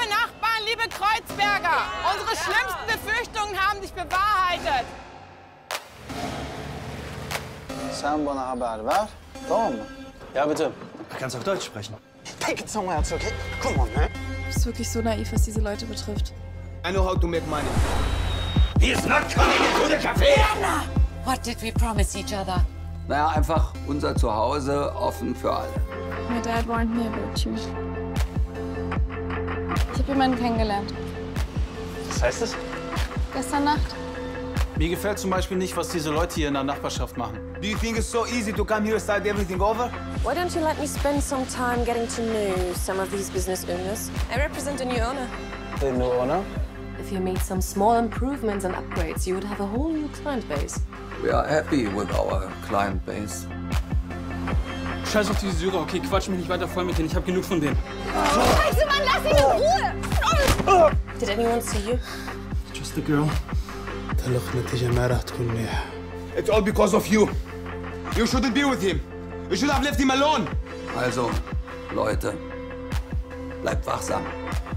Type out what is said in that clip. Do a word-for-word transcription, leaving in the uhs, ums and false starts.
Liebe Nachbarn, liebe Kreuzberger, unsere schlimmsten Befürchtungen haben sich bewahrheitet. Sen bana haber ver, tamam mı? Ja, bitte. Du kannst auch Deutsch sprechen. Take it somewhere else, okay? Come on, man. Du bist wirklich so naiv, was diese Leute betrifft. I know how to make money. He's not coming into the cafe! What did we promise each other? Naja, einfach unser Zuhause offen für alle. My dad warned me about you. Ich habe jemanden kennengelernt. Was heißt das? Gestern Nacht. Mir gefällt zum Beispiel nicht, was diese Leute hier in der Nachbarschaft machen. Do you think it's so easy to come here and start everything over? Why don't you let me spend some time getting to know some of these business owners? I represent a new owner. The new owner? If you made some small improvements and upgrades, you would have a whole new client base. We are happy with our client base. Scheiß auf diese Syrer, okay? Quatsch mich nicht weiter voll mit denen. Ich hab genug von denen. Scheiße, Mann, lass ihn in Ruhe! Did anyone see you? Just a girl. It's all because of you. You shouldn't be with him. You should have left him alone. Also, Leute, bleibt wachsam.